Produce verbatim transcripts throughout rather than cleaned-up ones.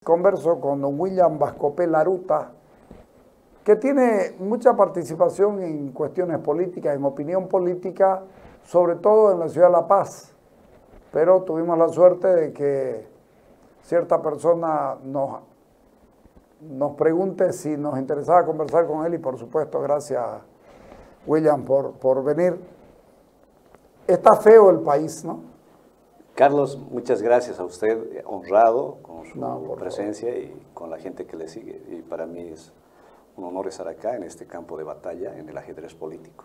converso con don William Vascopé Laruta, que tiene mucha participación en cuestiones políticas, en opinión política, sobre todo en la ciudad de La Paz. Pero tuvimos la suerte de que cierta persona nos, nos pregunte si nos interesaba conversar con él y por supuesto, gracias William por, por venir. Está feo el país, ¿no? Carlos, muchas gracias a usted, honrado con su no, presencia favor. Y con la gente que le sigue. Y para mí es un honor estar acá en este campo de batalla, en el ajedrez político.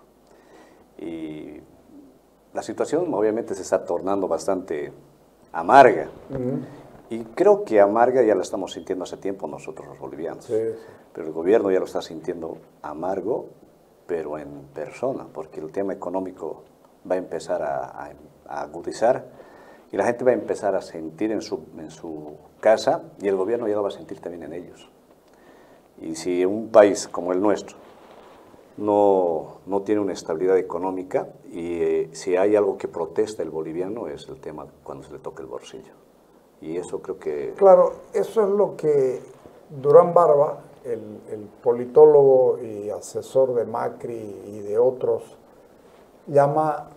Y la situación obviamente se está tornando bastante amarga. Uh-huh. Y creo que amarga ya la estamos sintiendo hace tiempo nosotros los bolivianos. Sí, sí. Pero el gobierno ya lo está sintiendo amargo, pero en persona, porque el tema económico va a empezar a, a, a agudizar. Y la gente va a empezar a sentir en su, en su casa y el gobierno ya lo va a sentir también en ellos. Y si un país como el nuestro no, no tiene una estabilidad económica y eh, si hay algo que protesta el boliviano es el tema cuando se le toca el bolsillo. Y eso creo que... Claro, eso es lo que Durán Barba, el, el politólogo y asesor de Macri y de otros, llama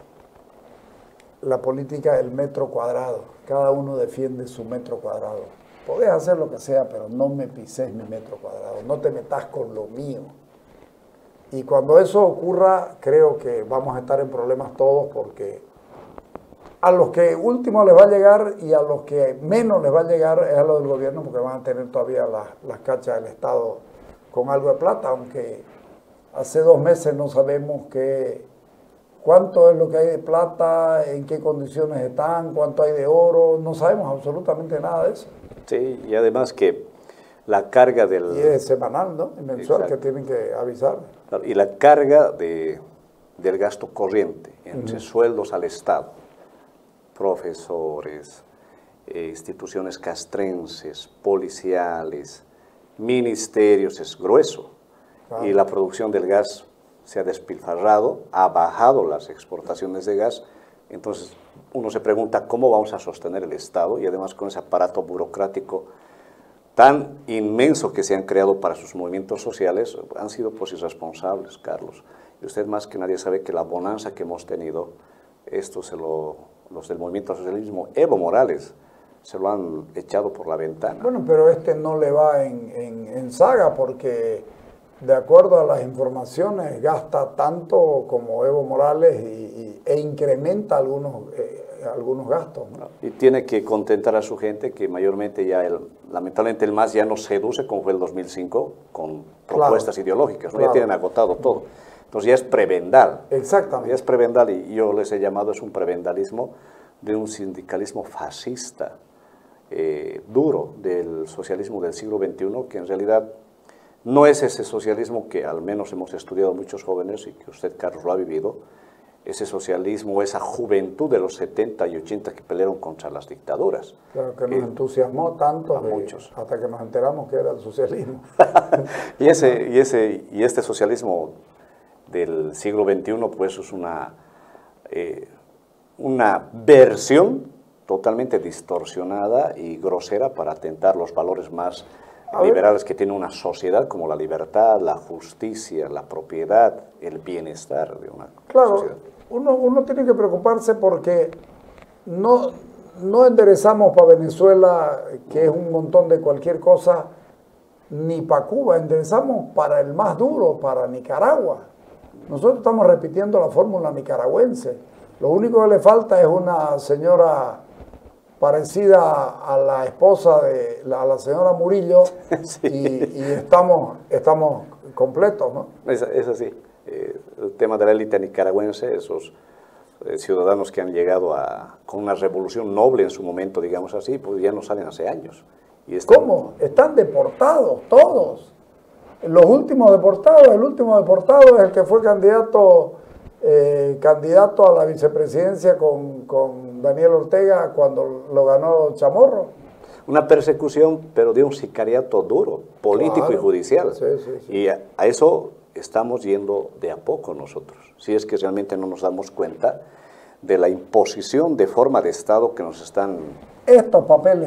la política del metro cuadrado. Cada uno defiende su metro cuadrado. Podés hacer lo que sea, pero no me pises mi metro cuadrado, no te metas con lo mío. Y cuando eso ocurra, creo que vamos a estar en problemas todos, porque a los que último les va a llegar y a los que menos les va a llegar es a los del gobierno, porque van a tener todavía las, las cachas del Estado con algo de plata, aunque hace dos meses no sabemos qué... ¿Cuánto es lo que hay de plata? ¿En qué condiciones están? ¿Cuánto hay de oro? No sabemos absolutamente nada de eso. Sí, y además que la carga del... Y es semanal, ¿no? Es mensual. Exacto. Que tienen que avisar. Y la carga de, del gasto corriente, entre uh-huh. sueldos al Estado, profesores, eh, instituciones castrenses, policiales, ministerios, es grueso. Claro. Y la producción del gas se ha despilfarrado, ha bajado las exportaciones de gas, entonces uno se pregunta cómo vamos a sostener el Estado y además con ese aparato burocrático tan inmenso que se han creado para sus movimientos sociales, han sido pues irresponsables, Carlos. Y usted más que nadie sabe que la bonanza que hemos tenido, esto se lo, los del movimiento socialismo, Evo Morales, se lo han echado por la ventana. Bueno, pero este no le va en, en, en saga porque... De acuerdo a las informaciones, gasta tanto como Evo Morales y, y, e incrementa algunos, eh, algunos gastos, ¿no? Y tiene que contentar a su gente que mayormente ya, el, lamentablemente el M A S ya no seduce como fue el dos mil cinco con propuestas claro, ideológicas, ¿no? Claro. Ya tienen agotado todo. Entonces ya es prebendal. Exactamente. Ya es prebendal y yo les he llamado, es un prebendalismo de un sindicalismo fascista, eh, duro del socialismo del siglo veintiuno, que en realidad... No es ese socialismo que al menos hemos estudiado muchos jóvenes y que usted, Carlos, lo ha vivido, ese socialismo, esa juventud de los setenta y ochenta que pelearon contra las dictaduras. Claro, que, que nos entusiasmó tanto de, muchos. Hasta que nos enteramos que era el socialismo. y, ese, y, ese, y este socialismo del siglo veintiuno, pues es una, eh, una versión totalmente distorsionada y grosera para atentar los valores más liberales que tiene una sociedad, como la libertad, la justicia, la propiedad, el bienestar de una claro, sociedad. Uno, uno tiene que preocuparse porque no, no enderezamos para Venezuela, que es un montón de cualquier cosa, ni para Cuba, enderezamos para el más duro, para Nicaragua. Nosotros estamos repitiendo la fórmula nicaragüense. Lo único que le falta es una señora parecida a la esposa de la, a la señora Murillo, sí. y, y estamos, estamos completos, ¿no? Es, es así. Eh, el tema de la élite nicaragüense, esos eh, ciudadanos que han llegado a, con una revolución noble en su momento, digamos así, pues ya no salen hace años. Y están... ¿Cómo? Están deportados todos. Los últimos deportados, el último deportado es el que fue candidato... Eh, candidato a la vicepresidencia con, con Daniel Ortega cuando lo ganó Chamorro. Una persecución, pero de un sicariato duro, político claro. y judicial. Sí, sí, sí. Y a, a eso estamos yendo de a poco nosotros, si es que realmente no nos damos cuenta de la imposición de forma de Estado que nos están... Estos papeles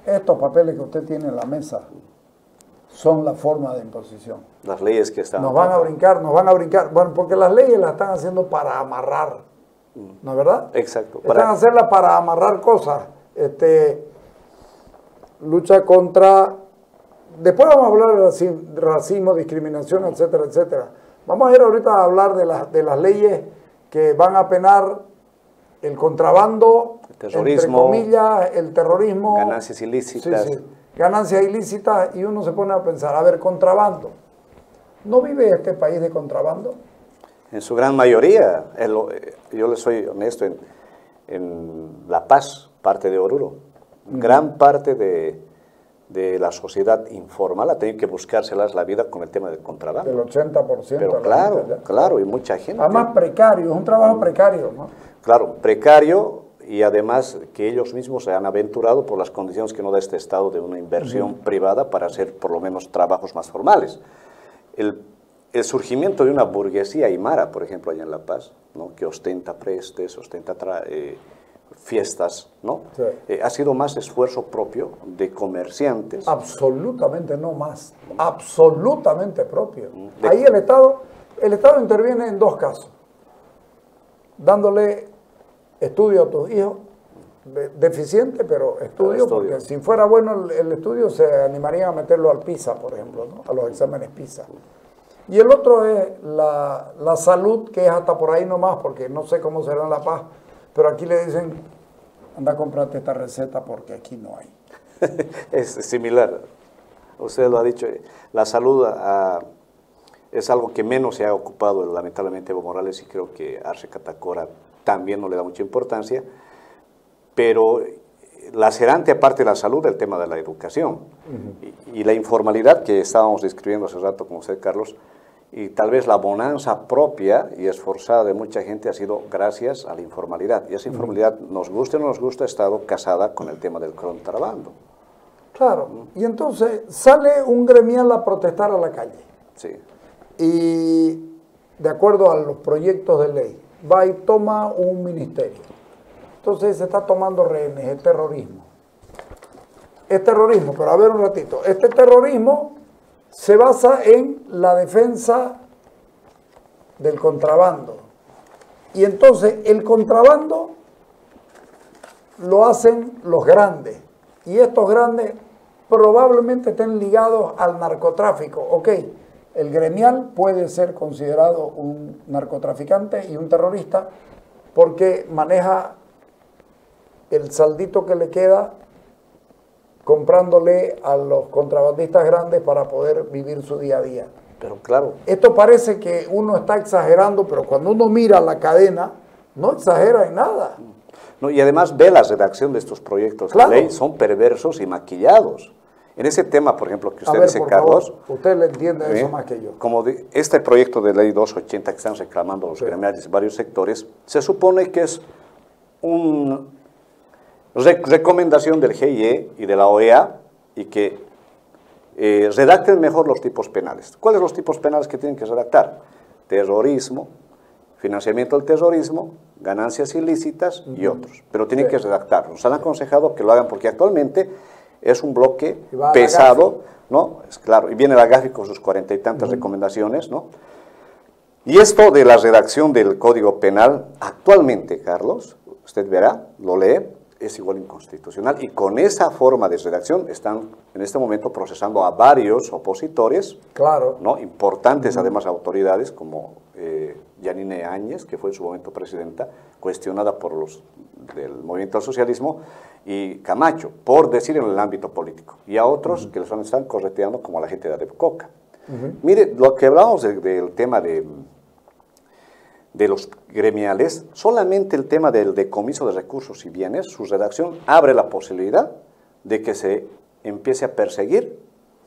estos papeles que usted tiene en la mesa son la forma de imposición. Las leyes que están... Nos van a brincar, nos van a brincar. Bueno, porque las leyes las están haciendo para amarrar, ¿no es verdad? Exacto. Están Para... hacerlas para amarrar cosas. Este, lucha contra... Después vamos a hablar de racismo, discriminación, etcétera, etcétera. Vamos a ir ahorita a hablar de, la, de las leyes que van a penar el contrabando, el terrorismo, entre comillas, el terrorismo. Ganancias ilícitas. Sí, sí, ganancias ilícitas, y uno se pone a pensar, a ver, contrabando. ¿No vive este país de contrabando? En su gran mayoría. El, yo le soy honesto, en, en La Paz, parte de Oruro, mm. gran parte de... de la sociedad informal ha tenido que buscárselas la vida con el tema del contrabando. El ochenta por ciento. Pero claro, claro, y mucha gente. Además precario, es un trabajo precario, ¿no? Claro, precario, y además que ellos mismos se han aventurado por las condiciones que no da este Estado de una inversión uh-huh. privada para hacer por lo menos trabajos más formales. El, el surgimiento de una burguesía aymara, por ejemplo, allá en La Paz, ¿no? que ostenta prestes, ostenta... Eh, fiestas, ¿no? Sí. Eh, ha sido más esfuerzo propio de comerciantes. Absolutamente no más, absolutamente propio. De... Ahí el Estado, el Estado interviene en dos casos, dándole estudio a tus hijos, de, deficiente, pero estudio, estudio, porque si fuera bueno el, el estudio se animarían a meterlo al PISA, por ejemplo, ¿no? A los exámenes PISA. Y el otro es la, la salud, que es hasta por ahí nomás, porque no sé cómo será en La Paz, pero aquí le dicen, anda a comprarte esta receta porque aquí no hay. Es similar. Usted lo ha dicho, la salud a, es algo que menos se ha ocupado lamentablemente Evo Morales, y creo que Arce Catacora también no le da mucha importancia, pero lacerante aparte de la salud, el tema de la educación. Uh-huh. y, y la informalidad que estábamos describiendo hace rato con usted, Carlos, y tal vez la bonanza propia y esforzada de mucha gente ha sido gracias a la informalidad. Y esa informalidad, nos guste o no nos guste, ha estado casada con el tema del contrabando. Claro. ¿Mm? Y entonces sale un gremial a protestar a la calle. Sí. Y de acuerdo a los proyectos de ley, va y toma un ministerio. Entonces se está tomando rehenes, es terrorismo. Es terrorismo, pero a ver un ratito. Este terrorismo se basa en la defensa del contrabando. Y entonces el contrabando lo hacen los grandes. Y estos grandes probablemente estén ligados al narcotráfico. Ok, el gremial puede ser considerado un narcotraficante y un terrorista porque maneja el saldito que le queda comprándole a los contrabandistas grandes para poder vivir su día a día. Pero claro. Esto parece que uno está exagerando, pero cuando uno mira la cadena, no exagera en nada. No, y además ve la redacción de estos proyectos claro. de ley, son perversos y maquillados. En ese tema, por ejemplo, que usted ver, dice, Carlos... Favor, usted le entiende ¿eh? eso más que yo. Como de, este proyecto de ley doscientos ochenta que están reclamando los sí. gremiales de varios sectores, se supone que es un... recomendación del G I E y de la O E A, y que eh, redacten mejor los tipos penales. ¿Cuáles son los tipos penales que tienen que redactar? Terrorismo, financiamiento del terrorismo, ganancias ilícitas uh-huh. y otros. Pero tienen sí. que redactarlos. Nos han aconsejado que lo hagan porque actualmente es un bloque pesado, ¿no? Es claro, y viene la Gafi con sus cuarenta y tantas uh-huh. recomendaciones, ¿no? Y esto de la redacción del Código Penal, actualmente, Carlos, usted verá, lo lee, es igual inconstitucional, y con esa forma de redacción están en este momento procesando a varios opositores, claro, ¿no? importantes uh-huh. además autoridades como eh, Yanine Áñez, que fue en su momento presidenta, cuestionada por los del movimiento al socialismo, y Camacho, por decir en el ámbito político, y a otros uh-huh. que les están correteando como a la gente de Adepcoca. Uh-huh. Mire, lo que hablábamos de, del tema de... de los gremiales, solamente el tema del decomiso de recursos y bienes, su redacción abre la posibilidad de que se empiece a perseguir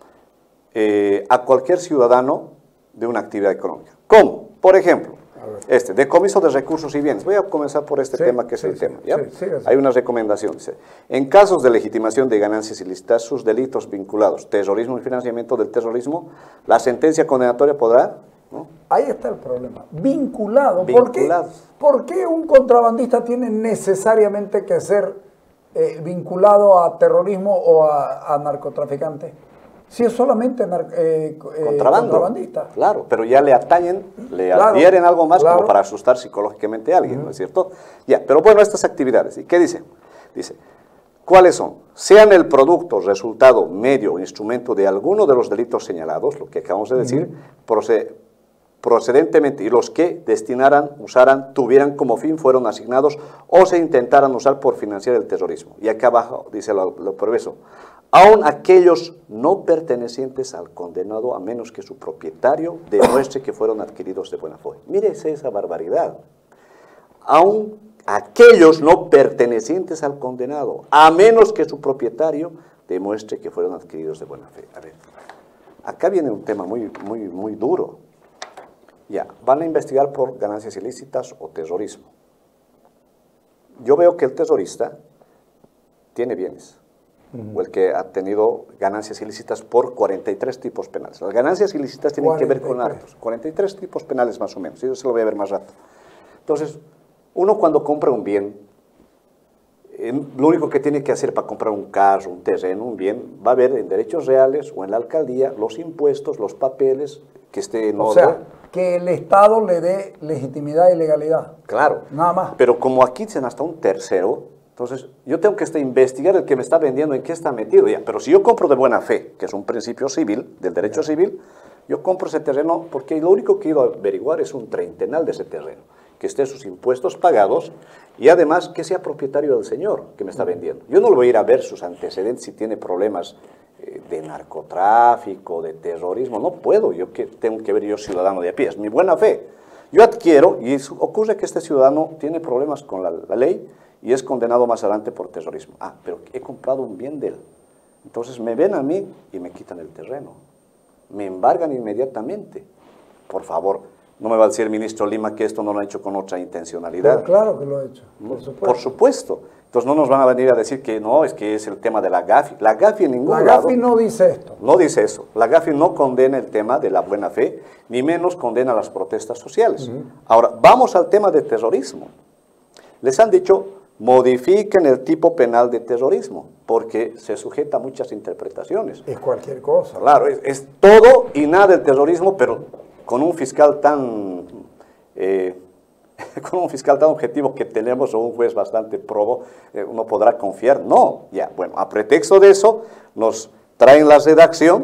eh, a cualquier ciudadano de una actividad económica. ¿Cómo? Por ejemplo, este, decomiso de recursos y bienes. Voy a comenzar por este sí, tema que es sí, el sí, tema. ¿ya? Sí, sí, sí. Hay una recomendación. Dice, en casos de legitimación de ganancias ilícitas, sus delitos vinculados, terrorismo y financiamiento del terrorismo, la sentencia condenatoria podrá... ¿no? Ahí está el problema. Vinculado. ¿Por qué, ¿Por qué un contrabandista tiene necesariamente que ser eh, vinculado a terrorismo o a, a narcotraficantes? Si es solamente nar, eh, Contrabando, contrabandista. Claro, pero ya le atañen, le Claro, adhieren algo más claro. como para asustar psicológicamente a alguien, Uh-huh. ¿no es cierto? Ya, pero bueno, estas actividades, ¿y qué dice? Dice, ¿cuáles son? Sean el producto, resultado, medio o instrumento de alguno de los delitos señalados, lo que acabamos de decir, uh-huh. procede, procedentemente, y los que destinaran, usaran, tuvieran como fin, fueron asignados o se intentaran usar por financiar el terrorismo. Y acá abajo dice lo, lo perverso. Aun aquellos no pertenecientes al condenado, a menos que su propietario demuestre que fueron adquiridos de buena fe. Mírese esa barbaridad. Aun aquellos no pertenecientes al condenado, a menos que su propietario demuestre que fueron adquiridos de buena fe. A ver, acá viene un tema muy, muy, muy duro. Ya, van a investigar por ganancias ilícitas o terrorismo. Yo veo que el terrorista tiene bienes. Uh-huh. O el que ha tenido ganancias ilícitas por cuarenta y tres tipos penales. Las ganancias ilícitas tienen cuarenta y tres. Que ver con actos. cuarenta y tres tipos penales más o menos. Yo se lo voy a ver más rato. Entonces, uno cuando compra un bien, eh, lo único que tiene que hacer para comprar un carro, un terreno, un bien, va a ver en derechos reales o en la alcaldía los impuestos, los papeles, que esté en o orden. O sea, que el Estado le dé legitimidad y legalidad. Claro. Nada más. Pero como aquí dicen hasta un tercero, entonces, yo tengo que este, investigar el que me está vendiendo, en qué está metido. Ya. Pero si yo compro de buena fe, que es un principio civil, del derecho civil, yo compro ese terreno porque lo único que he ido a averiguar es un treintenal de ese terreno, que esté sus impuestos pagados y además que sea propietario del señor que me está vendiendo. Yo no le voy a ir a ver sus antecedentes si tiene problemas eh, de narcotráfico, de terrorismo. No puedo, yo que tengo que ver yo ciudadano de a pie, es mi buena fe. Yo adquiero y es, ocurre que este ciudadano tiene problemas con la, la ley y es condenado más adelante por terrorismo. Ah, pero he comprado un bien de él. Entonces me ven a mí y me quitan el terreno. Me embargan inmediatamente. Por favor, no me va a decir el ministro Lima que esto no lo ha hecho con otra intencionalidad. Pero claro que lo ha hecho, por supuesto. Por supuesto. Entonces no nos van a venir a decir que no, es que es el tema de la Gafi. La Gafi en ningún La lado... Gafi no dice esto. No dice eso. La Gafi no condena el tema de la buena fe, ni menos condena las protestas sociales. Uh-huh. Ahora, vamos al tema de terrorismo. Les han dicho... modifiquen el tipo penal de terrorismo, porque se sujeta a muchas interpretaciones. Es cualquier cosa. Claro, es, es todo y nada el terrorismo, pero con un fiscal tan, eh, con un fiscal tan objetivo que tenemos, o un juez bastante probo, eh, uno podrá confiar. No, ya, bueno, a pretexto de eso, nos traen la redacción,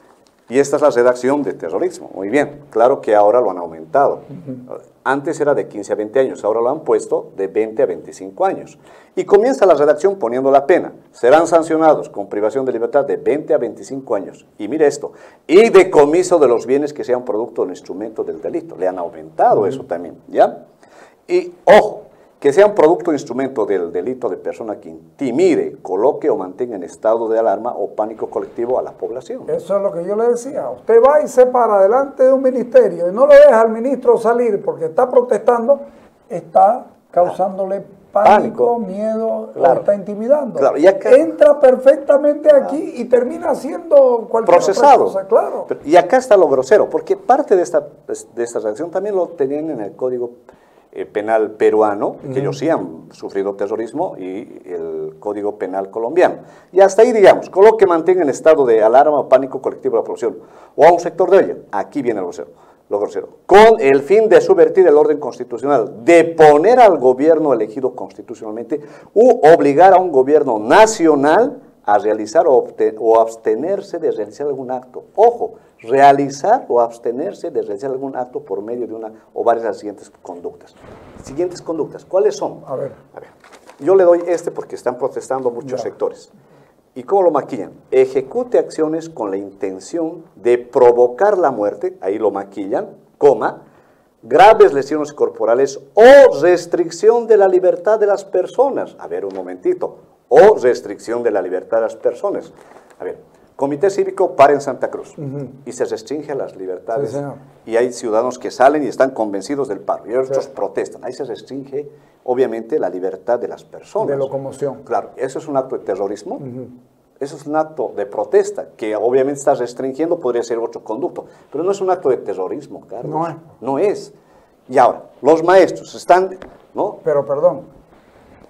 y esta es la redacción de terrorismo. Muy bien, claro que ahora lo han aumentado. Uh-huh. Antes era de quince a veinte años, ahora lo han puesto de veinte a veinticinco años. Y comienza la redacción poniendo la pena. Serán sancionados con privación de libertad de veinte a veinticinco años. Y mire esto, y decomiso de los bienes que sean producto o instrumento del delito. Le han aumentado uh-huh. eso también, ¿ya? Y, ojo, que sea un producto o instrumento del delito de persona que intimide, coloque o mantenga en estado de alarma o pánico colectivo a la población. Eso es lo que yo le decía. Usted va y se para delante de un ministerio y no lo deja al ministro salir porque está protestando, está causándole pánico, pánico. miedo, claro. o está intimidando. Claro. Y acá, entra perfectamente claro. aquí y termina siendo cualquier procesado. otra cosa, claro. Pero, y acá está lo grosero, porque parte de esta, de esta reacción también lo tenían en el Código Penal peruano, que uh-huh. ellos sí han sufrido terrorismo, y el Código Penal colombiano. Y hasta ahí, digamos, coloque, mantenga en estado de alarma o pánico colectivo a la población, o a un sector de ella. Aquí viene lo grosero, lo grosero. Con el fin de subvertir el orden constitucional, de poner al gobierno elegido constitucionalmente, u obligar a un gobierno nacional a realizar o, o abstenerse de realizar algún acto. Ojo, realizar o abstenerse de realizar algún acto por medio de una o varias de las siguientes conductas. Siguientes conductas, ¿cuáles son? A ver. A ver. Yo le doy este porque están protestando muchos ya. sectores. ¿Y cómo lo maquillan? Ejecute acciones con la intención de provocar la muerte, ahí lo maquillan, coma, graves lesiones corporales o restricción de la libertad de las personas. A ver, un momentito. O restricción de la libertad de las personas. A ver, Comité Cívico para en Santa Cruz uh-huh. y se restringe las libertades. Sí, y hay ciudadanos que salen y están convencidos del paro y otros sí. protestan. Ahí se restringe, obviamente, la libertad de las personas. De locomoción. Claro, eso es un acto de terrorismo. Uh-huh. Eso es un acto de protesta que obviamente está restringiendo, podría ser otro conducto. Pero no es un acto de terrorismo, Carlos. No es. No es. Y ahora, los maestros están, ¿no? Pero perdón.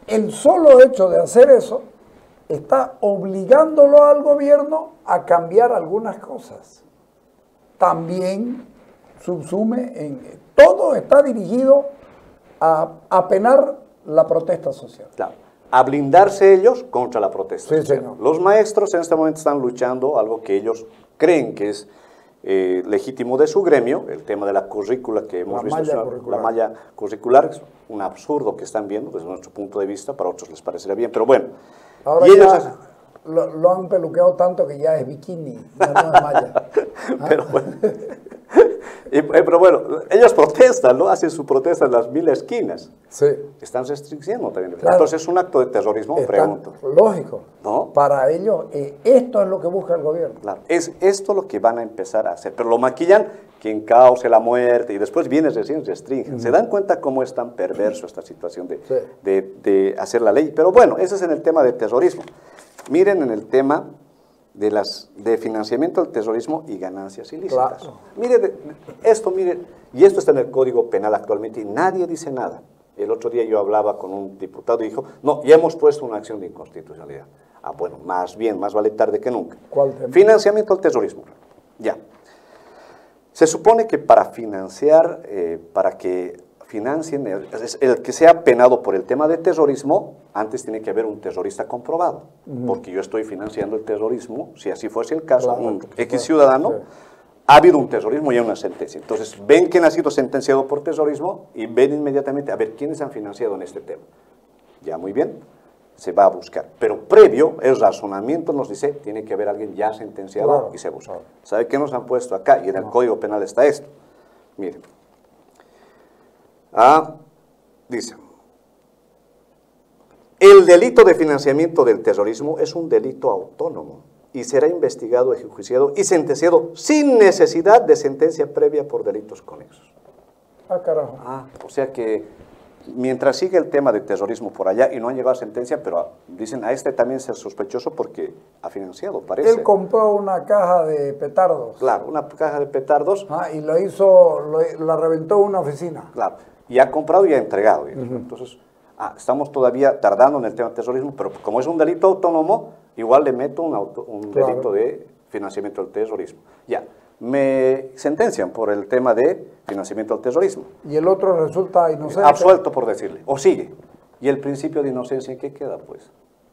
el solo hecho de hacer eso está obligándolo al gobierno a cambiar algunas cosas. También subsume en... Todo está dirigido a, a penar la protesta social. Claro. A blindarse ellos contra la protesta sí, social. Señor. Los maestros en este momento están luchando algo que ellos creen que es eh, legítimo de su gremio, el tema de la currícula que hemos la visto, malla una, curricular. la malla curricular, es un absurdo que están viendo desde nuestro punto de vista, para otros les parecerá bien, pero bueno. Ahora y ya ellos hacen... lo, lo han peluqueado tanto que ya es bikini, ya no es malla. ¿Ah? Pero bueno, y, pero bueno, ellos protestan, ¿no? Hacen su protesta en las mil esquinas. Sí. Están restringiendo también. Claro. Entonces es un acto de terrorismo, Está, pregunto. Lógico. ¿No? Para ellos, eh, esto es lo que busca el gobierno. Claro, es esto lo que van a empezar a hacer, pero lo maquillan, quien cause la muerte, y después viene recién restringen. Uh-huh. ¿Se dan cuenta cómo es tan perverso esta situación de, sí. de, de hacer la ley? Pero bueno, ese es en el tema de terrorismo. Miren en el tema de, las, de financiamiento del terrorismo y ganancias ilícitas. Claro. Mire, de, esto, mire, y esto está en el Código Penal actualmente, y nadie dice nada. El otro día yo hablaba con un diputado y dijo, no, ya hemos puesto una acción de inconstitucionalidad. Ah, bueno, más bien, más vale tarde que nunca. ¿Cuál tema? Financiamiento del terrorismo. Ya. Se supone que para financiar, eh, para que financien, el, el que sea penado por el tema de terrorismo, antes tiene que haber un terrorista comprobado. Uh-huh. Porque yo estoy financiando el terrorismo, si así fuese el caso, claro, un X ciudadano, sí. Ha habido un terrorismo y una sentencia. Entonces, ven quién ha sido sentenciado por terrorismo y ven inmediatamente a ver quiénes han financiado en este tema. Ya, muy bien, se va a buscar. Pero previo, el razonamiento nos dice, tiene que haber alguien ya sentenciado claro, y se busca. Claro. ¿Sabe qué nos han puesto acá? Y en el no. Código Penal está esto. Miren. Ah, dice, el delito de financiamiento del terrorismo es un delito autónomo y será investigado, enjuiciado y sentenciado sin necesidad de sentencia previa por delitos conexos. Ah, carajo. Ah, o sea que mientras sigue el tema de terrorismo por allá y no han llegado a sentencia, pero dicen a este también es sospechoso porque ha financiado, parece. Él compró una caja de petardos. Claro, una caja de petardos. Ah, y lo hizo, lo, la reventó en una oficina. Claro, y ha comprado y ha entregado. Uh-huh. Entonces, ah, estamos todavía tardando en el tema de terrorismo, pero como es un delito autónomo, igual le meto un, auto, un claro. delito de financiamiento del terrorismo. Ya, me sentencian por el tema de financiamiento del terrorismo. Y el otro resulta inocente. Absuelto, por decirle, o sigue. ¿Y el principio de inocencia en qué queda, pues?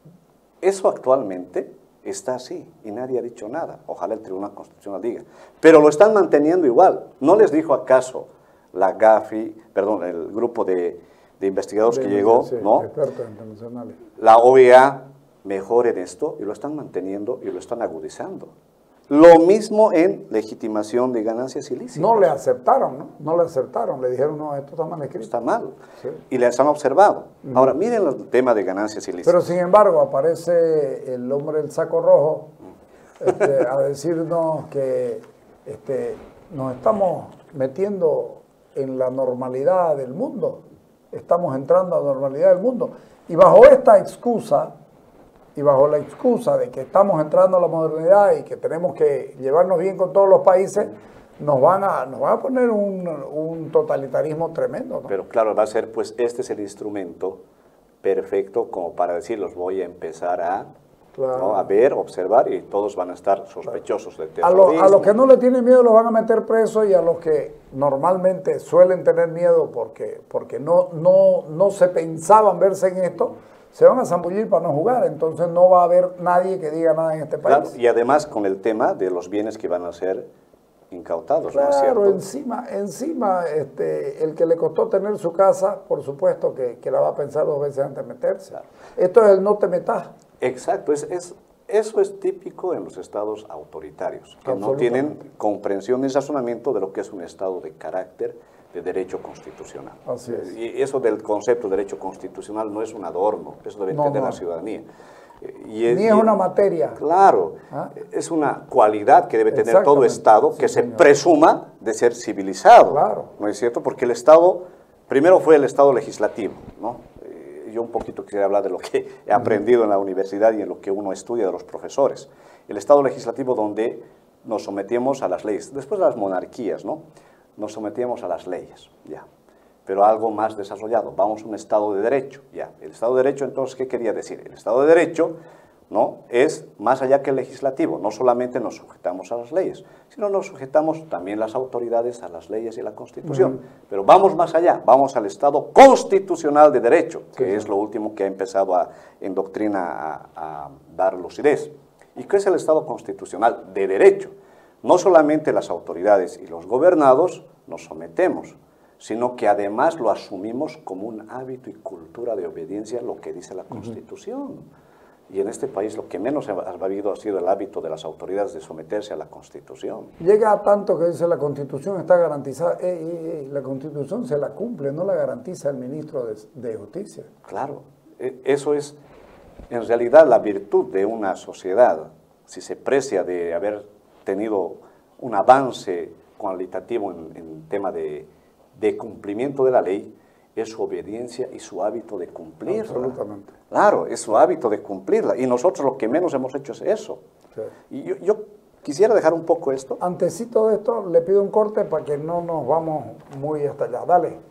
Eso actualmente está así y nadie ha dicho nada. Ojalá el Tribunal Constitucional diga. Pero lo están manteniendo igual. ¿No les dijo acaso la GAFI, perdón, el grupo de, de investigadores de, que llegó, sí, ¿no? Expertos internacionales. La O E A mejoren esto y lo están manteniendo y lo están agudizando. Lo mismo en legitimación de ganancias ilícitas. No le aceptaron, ¿no? No le aceptaron, le dijeron, no, esto está mal escrito. Está mal. Sí. Y les han observado. Uh-huh. Ahora, miren el tema de ganancias ilícitas. Pero sin embargo, aparece el hombre del saco rojo este, a decirnos que este, nos estamos metiendo en la normalidad del mundo. Estamos entrando a la normalidad del mundo. Y bajo esta excusa, y bajo la excusa de que estamos entrando a la modernidad y que tenemos que llevarnos bien con todos los países, nos van a, nos van a poner un, un totalitarismo tremendo, ¿no? Pero claro, va a ser, pues, este es el instrumento perfecto como para decir, los voy a empezar a, claro. ¿no? a ver, observar, y todos van a estar sospechosos claro. del terrorismo. A, lo, a los que no le tienen miedo los van a meter presos, y a los que normalmente suelen tener miedo porque, porque no, no, no se pensaban verse en esto, se van a zambullir para no jugar. Entonces no va a haber nadie que diga nada en este país. Claro, y además con el tema de los bienes que van a ser incautados, claro, ¿no es cierto? encima, encima este, el que le costó tener su casa, por supuesto que, que la va a pensar dos veces antes de meterse. Claro. Esto es el no te metas. Exacto, es, es, eso es típico en los estados autoritarios, que no tienen comprensión ni razonamiento de lo que es un estado de carácter de derecho constitucional. Así es. Y eso del concepto de derecho constitucional no es un adorno, eso debe no, entender no. la ciudadanía. Y es, Ni es una materia. Claro, ¿ah? Es una cualidad que debe tener todo Estado, que sí, se señor. presuma de ser civilizado, claro. ¿no es cierto? Porque el Estado, primero fue el Estado legislativo, ¿no? Eh, yo un poquito quisiera hablar de lo que he aprendido en la universidad y en lo que uno estudia de los profesores. El Estado legislativo donde nos sometíamos a las leyes, después de las monarquías, ¿no? Nos sometíamos a las leyes, ya. pero algo más desarrollado. Vamos a un Estado de Derecho. Ya, el Estado de Derecho, entonces, ¿qué quería decir? El Estado de Derecho, ¿no?, es más allá que el legislativo. No solamente nos sujetamos a las leyes, sino nos sujetamos también las autoridades a las leyes y la Constitución. Uh-huh. Pero vamos más allá, vamos al Estado constitucional de Derecho, que sí, es lo último que ha empezado a, en doctrina a, a dar lucidez. ¿Y qué es el Estado constitucional de Derecho? No solamente las autoridades y los gobernados nos sometemos, sino que además lo asumimos como un hábito y cultura de obediencia a lo que dice la Constitución. Uh-huh. Y en este país lo que menos ha habido ha sido el hábito de las autoridades de someterse a la Constitución. Llega a tanto que dice la Constitución está garantizada, eh, eh, eh, la Constitución se la cumple, no la garantiza el ministro de, de Justicia. Claro, eso es en realidad la virtud de una sociedad, si se precia de haber tenido un avance cualitativo en, en tema de, de cumplimiento de la ley, es su obediencia y su hábito de cumplirla. Absolutamente. Claro, es su hábito de cumplirla. Y nosotros lo que menos hemos hecho es eso. Sí. Y yo, yo quisiera dejar un poco esto. Antesito de esto, le pido un corte para que no nos vamos muy hasta allá. Dale.